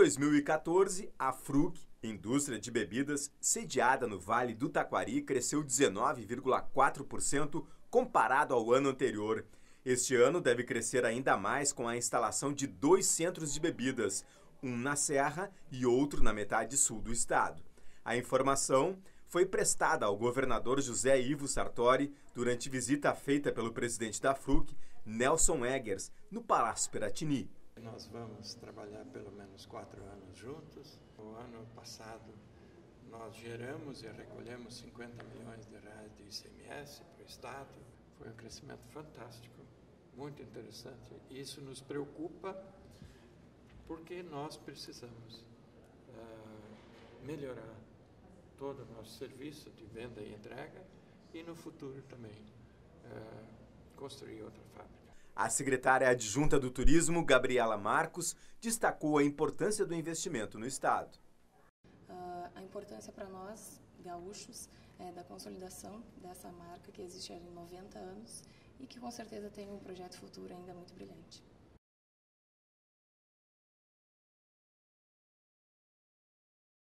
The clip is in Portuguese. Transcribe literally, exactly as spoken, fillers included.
dois mil e quatorze, a Fruc, indústria de bebidas, sediada no Vale do Taquari, cresceu dezenove vírgula quatro por cento comparado ao ano anterior. Este ano deve crescer ainda mais com a instalação de dois centros de bebidas, um na Serra e outro na metade sul do estado. A informação foi prestada ao governador José Ivo Sartori durante visita feita pelo presidente da Fruc, Nelson Eggers, no Palácio Piratini. Nós vamos trabalhar pelo menos quatro anos juntos. No ano passado, nós geramos e recolhemos cinquenta milhões de reais de I C M S para o Estado. Foi um crescimento fantástico, muito interessante. Isso nos preocupa porque nós precisamos uh, melhorar todo o nosso serviço de venda e entrega e no futuro também uh, construir outra fábrica. A secretária adjunta do Turismo, Gabriela Marcos, destacou a importância do investimento no Estado. Uh, a importância para nós, gaúchos, é da consolidação dessa marca que existe há noventa anos e que com certeza tem um projeto futuro ainda muito brilhante.